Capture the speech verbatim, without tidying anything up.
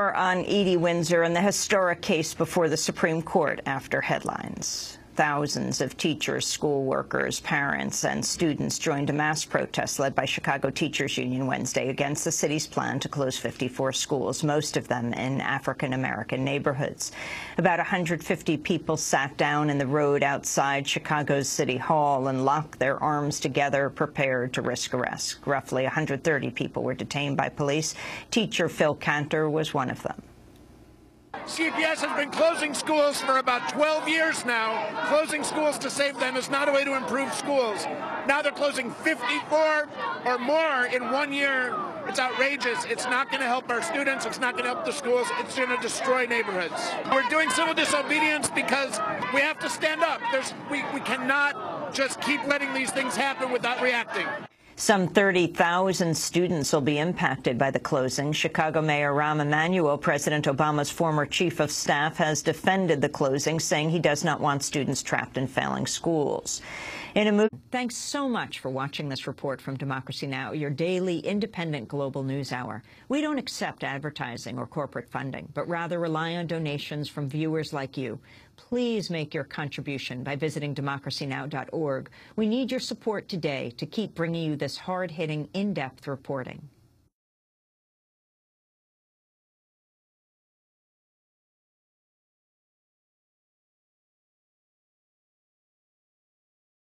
On Edie Windsor and the historic case before the Supreme Court after headlines. Thousands of teachers, school workers, parents, and students joined a mass protest led by Chicago Teachers Union Wednesday against the city's plan to close fifty-four schools, most of them in African-American neighborhoods. About one hundred fifty people sat down in the road outside Chicago's City Hall and locked their arms together, prepared to risk arrest. Roughly one hundred thirty people were detained by police. Teacher Phil Cantor was one of them. C P S has been closing schools for about twelve years now. Closing schools to save them is not a way to improve schools. Now they're closing fifty-four or more in one year. It's outrageous. It's not going to help our students. It's not going to help the schools. It's going to destroy neighborhoods. We're doing civil disobedience because we have to stand up. There's, we, we cannot just keep letting these things happen without reacting. Some thirty thousand students will be impacted by the closing. Chicago Mayor Rahm Emanuel, President Obama's former chief of staff, has defended the closing, saying he does not want students trapped in failing schools. In a move, thanks so much for watching this report from Democracy Now!, your daily independent global news hour. We don't accept advertising or corporate funding, but rather rely on donations from viewers like you. Please make your contribution by visiting democracy now dot org. We need your support today to keep bringing you this hard-hitting, in-depth reporting.